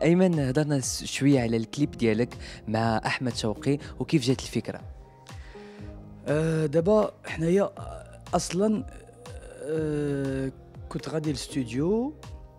ايمن، هضرنا شويه على الكليب ديالك مع احمد شوقي وكيف جات الفكره. دابا حنايا اصلا كنت غادي للاستوديو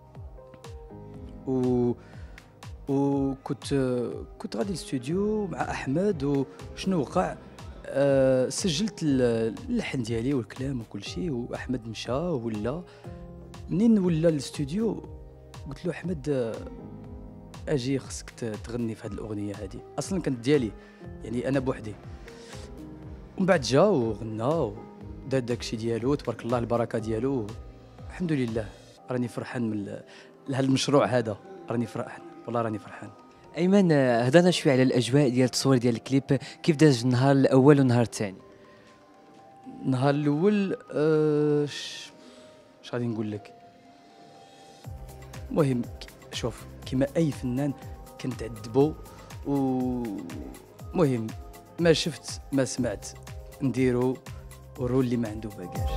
كنت غادي للاستوديو مع احمد، وشنو وقع؟ سجلت اللحن ديالي والكلام وكل شيء، واحمد مشى ولا منين ولا الاستوديو قلت له احمد اجي خصك تغني في هذه الاغنيه هذه، اصلا كانت ديالي يعني انا بوحدي. ومن بعد جا وغنى ودار داكشي ديالو، تبارك الله البركه ديالو. الحمد لله راني فرحان من هذا المشروع هذا، راني فرحان والله راني فرحان. ايمن، هضرنا شويه على الاجواء ديال التصوير ديال الكليب، كيف داز النهار الاول والنهار الثاني؟ النهار الاول اش غادي نقول لك؟ المهم شوف، كما اي فنان كنتعذبوا، ومهم ما شفت ما سمعت نديرو ورو اللي ما عنده باكاج.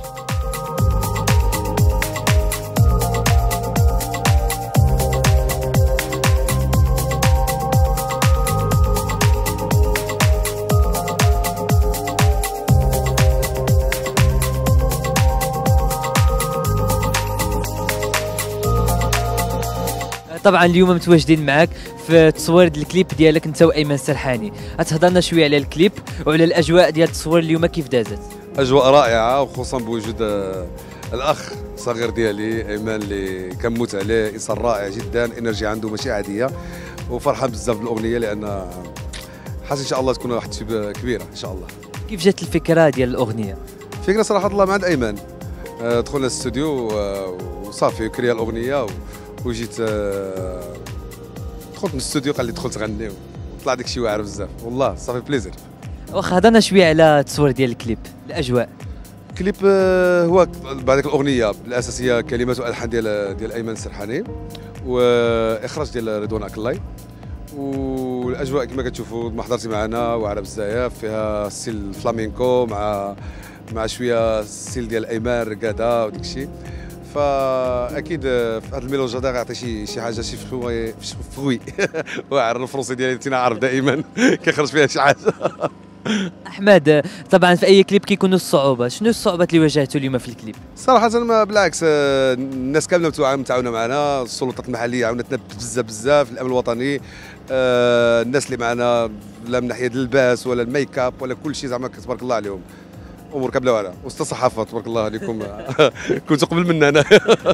طبعا اليوم متواجدين معك في تصوير الكليب ديالك انت وايمن السرحاني. غتهضرنا شويه على الكليب وعلى الاجواء ديال التصوير اليوم كيف دازت؟ اجواء رائعه، وخصوصا بوجود الاخ الصغير ديالي ايمن اللي كنموت عليه، انسان رائع جدا، انرجي عنده ماشي عاديه، وفرحان بزاف بالاغنيه لان حاسس ان شاء الله تكون واحد كبيره ان شاء الله. كيف جات الفكره ديال الاغنيه؟ فكره صراحه الله من عند ايمن. دخلنا الاستوديو وصافي كريا الاغنيه وجيت دخلت من الاستوديو قال لي دخل تغني، وطلع داك الشيء واعر بزاف والله، صافي بليزير. واخا هضرنا شويه على التصوير ديال الكليب، الاجواء. الكليب هو بعد الاغنيه الاساسيه كلمات والحان ديال ايمن السرحاني، واخراج ديال رضوان اكلاي، والاجواء كما كتشوفوا ما حضرتي معنا واعره بزاف، فيها ستيل فلامينكو مع شويه ستيل ديال ايمن ركاده وداك الشيء. فاكيد في هذا الميلونج هذا غيعطي شي حاجه، شي فروي واعر. الفرنسي ديالي انت عارف دائما كيخرج فيها شي حاجه. احمد، طبعا في اي كليب كيكونوا الصعوبات، شنو الصعوبات اللي واجهتوا اليوم في الكليب؟ صراحه ما بالعكس، الناس كامله متعاونه معنا، السلطات المحليه عاونتنا بزاف، الامن الوطني، الناس اللي معنا لا من ناحيه اللباس ولا الميك اب ولا كل شيء، زعما تبارك الله عليهم، امور كامله واعره. وسط الصحافه تبارك الله عليكم كنتوا قبل منا انا.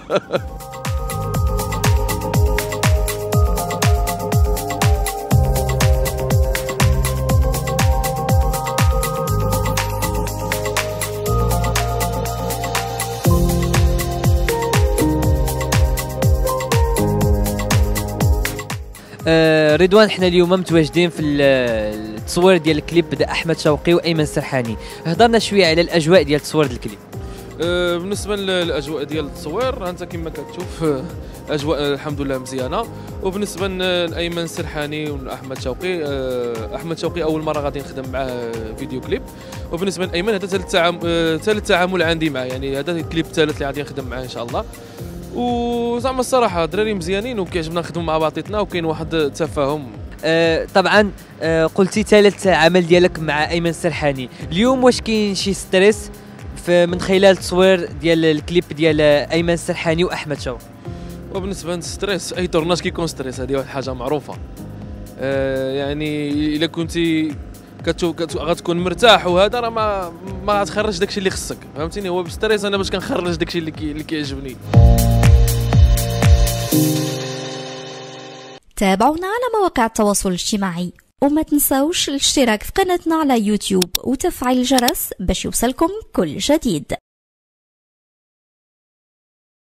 رضوان، حنا اليوم متواجدين في التصوير ديال الكليب بدا احمد شوقي وايمن السرحاني. هضرنا شويه على الاجواء ديال تصوير الكليب. بالنسبه للاجواء ديال التصوير، انت كما كتشوف اجواء الحمد لله مزيانه. وبالنسبه لايمن السرحاني واحمد شوقي، احمد شوقي اول مره غادي نخدم معاه فيديو كليب، وبالنسبه لايمن هذا ثالث تعامل عندي معاه، يعني هذا الكليب الثالث اللي غادي نخدم معاه ان شاء الله. وزعما الصراحه دراري مزيانين وكيعجبنا نخدموا مع بعضياتنا، وكاين واحد التفاهم. طبعا قلتي ثالث عمل ديالك مع ايمن السرحاني، اليوم واش كاين شي ستريس من خلال التصوير ديال الكليب ديال ايمن السرحاني واحمد شوقي؟ وبالنسبه للستريس، اي تورناج كيكون ستريس، هذه واحد الحاجه معروفه. يعني الا كنتي غتكون مرتاح وهذا راه ما غتخرج داكشي اللي خصك، فهمتيني؟ هو بالستريس انا باش كنخرج داكشي اللي كيعجبني. تابعونا على مواقع التواصل الاجتماعي، وما تنساوش الاشتراك في قناتنا على يوتيوب وتفعيل الجرس باش يوصلكم كل جديد.